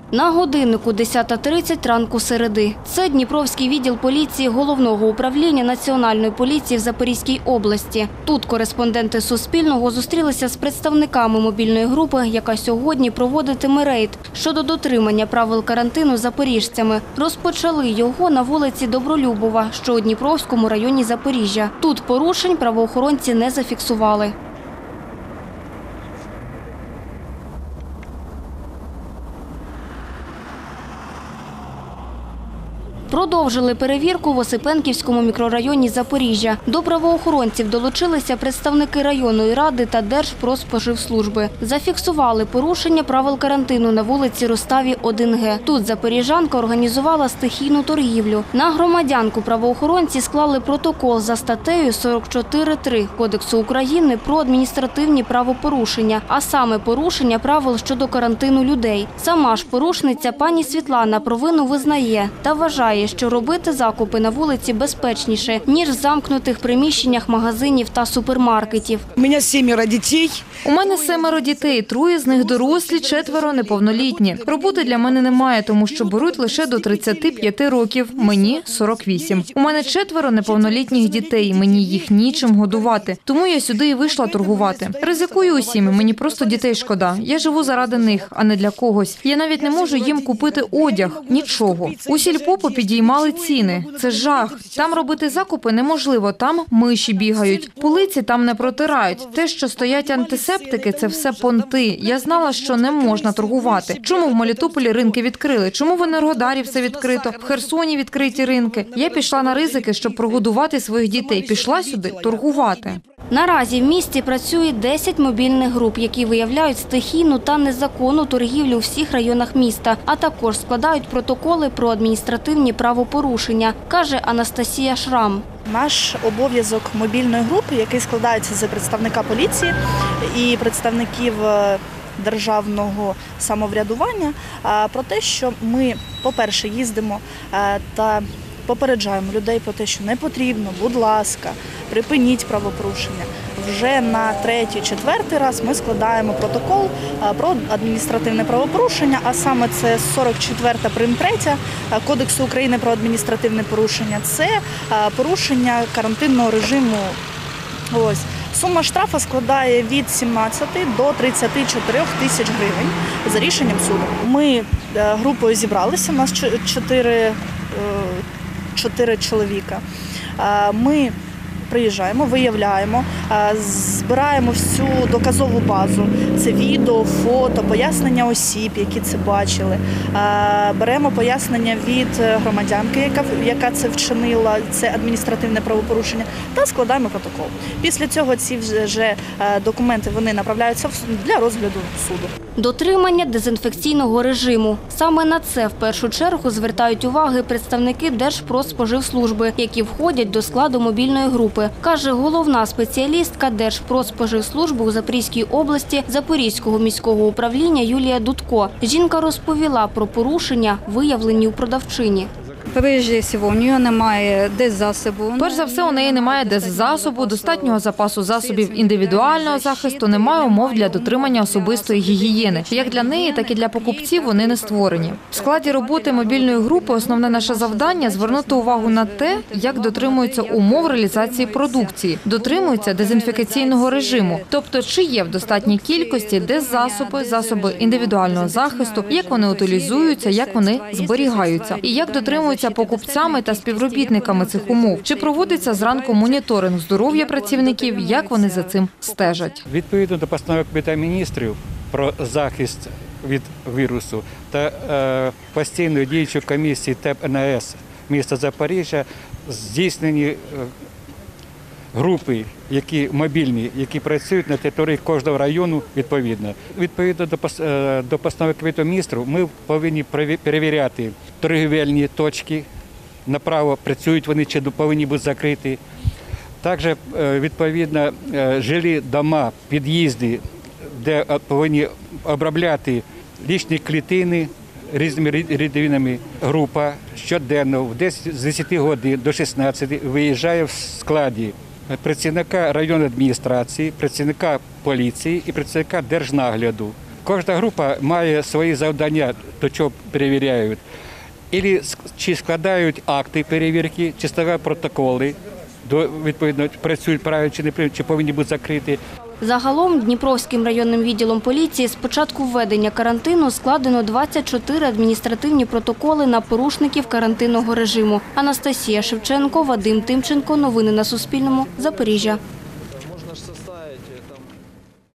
На годиннику 10:30 ранку середи. Це Дніпровський відділ поліції Головного управління Національної поліції в Запорізькій області. Тут кореспонденти Суспільного зустрілися з представниками мобільної групи, яка сьогодні проводитиме рейд щодо дотримання правил карантину запоріжцями. Розпочали його на вулиці Добролюбова, що у Дніпровському районі Запоріжжя. Тут порушень правоохоронці не зафіксували. Продовжили перевірку в Осипенківському мікрорайоні Запоріжжя. До правоохоронців долучилися представники районної ради та Держпродспоживслужби. Зафіксували порушення правил карантину на вулиці Руставі, 1Г. Тут запоріжанка організувала стихійну торгівлю. На громадянку правоохоронці склали протокол за статтею 44.3 Кодексу України про адміністративні правопорушення, а саме порушення правил щодо карантину людей. Сама ж порушниця пані Світлана провину визнає та вважає, що робити закупи на вулиці безпечніше, ніж в замкнутих приміщеннях магазинів та супермаркетів. У мене 7 дітей. У мене 7 дітей, 3 з них дорослі, 4 неповнолітні. Роботи для мене немає, тому що беруть лише до 35 років, мені 48. У мене 4 неповнолітніх дітей, мені їх нічим годувати, тому я сюди і вийшла торгувати. Ризикую усім, мені просто дітей шкода. Я живу заради них, а не для когось. Я навіть не можу їм купити одяг, нічого. У сільпо підіймали ціни. Це жах. Там робити закупи неможливо, там миші бігають. Полиці там не протирають. Те, що стоять антисептики, це все понти. Я знала, що не можна торгувати. Чому в Мелітополі ринки відкрили? Чому в Енергодарі все відкрито? В Херсоні відкриті ринки. Я пішла на ризики, щоб прогодувати своїх дітей. Пішла сюди торгувати. Наразі в місті працює 10 мобільних груп, які виявляють стихійну та незаконну торгівлю у всіх районах міста, а також складають протоколи про адміністративні правопорушення, каже Анастасія Шрам. Наш обов'язок мобільної групи, який складається з представника поліції і представників державного самоврядування, про те, що ми, по-перше, їздимо та попереджаємо людей про те, що не потрібно, будь ласка, припиніть правопорушення. Вже на 3-4 раз ми складаємо протокол про адміністративне правопорушення, а саме це 44-та прим. 3 Кодексу України про адміністративне порушення. Це порушення карантинного режиму. Ось. Сума штрафу складає від 17 до 34 тисяч гривень за рішенням суду. Ми групою зібралися, у нас 4 чоловіка. Ми приїжджаємо, виявляємо, збираємо всю доказову базу. Це відео, фото, пояснення осіб, які це бачили. Беремо пояснення від громадянки, яка це вчинила, це адміністративне правопорушення, та складаємо протокол. Після цього ці вже документи вони направляються для розгляду суду. Дотримання дезінфекційного режиму. Саме на це в першу чергу звертають уваги представники Держпродспоживслужби, які входять до складу мобільної групи, каже головна спеціалістка Держпродспоживслужби у Запорізькій області Запорізького міського управління Юлія Дудко. Жінка розповіла про порушення, виявлені у продавчині. Прежде всього, у неї немає деззасобу. Перш за все, у неї немає деззасобу, достатнього запасу засобів індивідуального захисту, немає умов для дотримання особистої гігієни. Як для неї, так і для покупців вони не створені. В складі роботи мобільної групи основне наше завдання – звернути увагу на те, як дотримуються умов реалізації продукції, дотримуються дезінфекційного режиму, тобто чи є в достатній кількості деззасоби, засоби індивідуального захисту, як вони утилізуються, як вони зберігаються і як дотримуються покупцями та співробітниками цих умов. Чи проводиться зранку моніторинг здоров'я працівників, як вони за цим стежать? Відповідно до постанови Кабінету міністрів про захист від вірусу та постійної діючої комісії ТЕП НАЕС міста Запоріжжя здійснені групи, які мобільні, які працюють на території кожного району відповідно. Відповідно до постанови Кабінету міністрів ми повинні перевіряти торгівельні точки, направо працюють вони чи повинні бути закриті. Також відповідно жилі дома, під'їзди, де повинні обробляти лічні клітини різними рідинами. Група щоденно з 10 годин до 16 виїжджає в складі працівника районної адміністрації, працівника поліції і працівника держнагляду. Кожна група має свої завдання, до чого перевіряють. Чи складають акти перевірки, чи складають протоколи, відповідно, працюють правильно, чи не правильно, чи повинні бути закриті. Загалом Дніпровським районним відділом поліції з початку введення карантину складено 24 адміністративні протоколи на порушників карантинного режиму. Анастасія Шевченко, Вадим Тимченко. Новини на Суспільному. Запоріжжя.